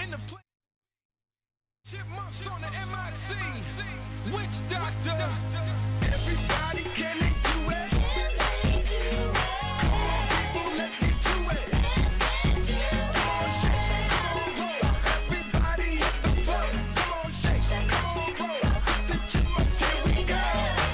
in the play. Chipmunks on the MIC. Witch doctor. Everybody, can they do it? Can they do it? Come on, people, let's get to it. Let's get to it. Come on, shake, shake, come on, roll. Everybody hit the floor. Come on, shake, shake, come on, roll. The chipmunks, here we go.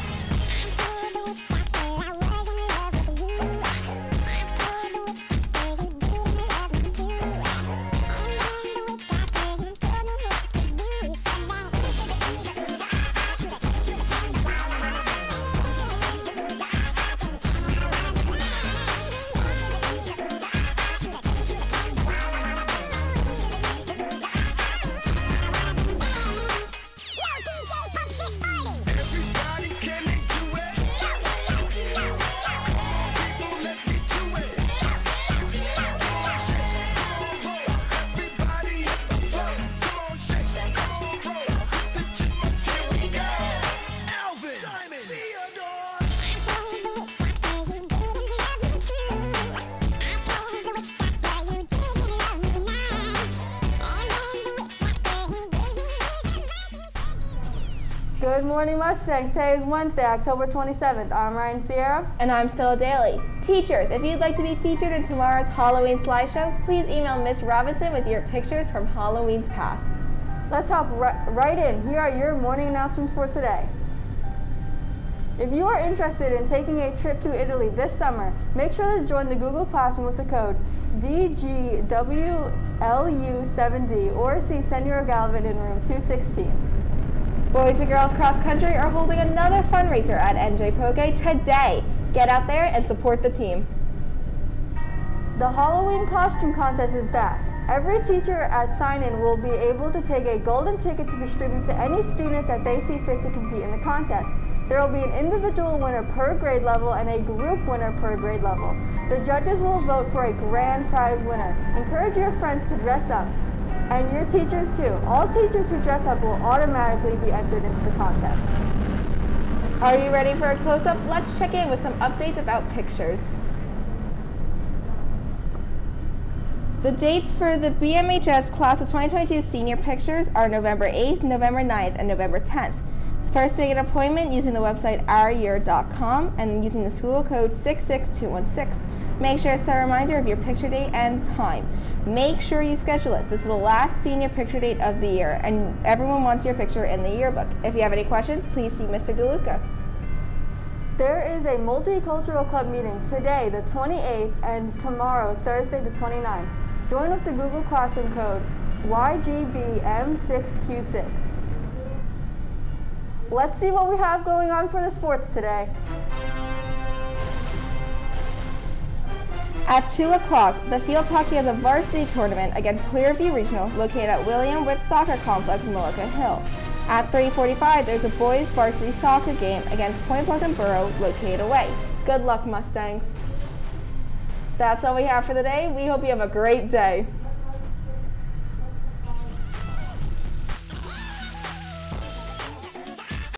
Good morning, Mustangs. Today is Wednesday, October 27th. I'm Ryan Sierra. And I'm Stella Daly. Teachers, if you'd like to be featured in tomorrow's Halloween slideshow, please email Miss Robinson with your pictures from Halloween's past. Let's hop right in. Here are your morning announcements for today. If you are interested in taking a trip to Italy this summer, make sure to join the Google Classroom with the code DGWLU7D or see Senor Galvin in room 216. Boys and girls cross country are holding another fundraiser at NJ Poke today. Get out there and support the team. The Halloween costume contest is back. Every teacher at sign-in will be able to take a golden ticket to distribute to any student that they see fit to compete in the contest. There will be an individual winner per grade level and a group winner per grade level. The judges will vote for a grand prize winner. Encourage your friends to dress up. And your teachers too. All teachers who dress up will automatically be entered into the contest. Are you ready for a close-up? Let's check in with some updates about pictures. The dates for the BMHS Class of 2022 Senior Pictures are November 8th, November 9th, and November 10th. First, make an appointment using the website ouryear.com and using the school code 66216. Make sure to set a reminder of your picture date and time. Make sure you schedule it. This is the last senior picture date of the year, and everyone wants your picture in the yearbook. If you have any questions, please see Mr. DeLuca. There is a multicultural club meeting today, the 28th, and tomorrow, Thursday, the 29th. Join with the Google Classroom code YGBM6Q6. Let's see what we have going on for the sports today. At 2 o'clock, the field hockey has a varsity tournament against Clearview Regional located at William Witt Soccer Complex in Mullica Hill. At 3:45, there's a boys varsity soccer game against Point Pleasant Borough located away. Good luck, Mustangs. That's all we have for the day. We hope you have a great day.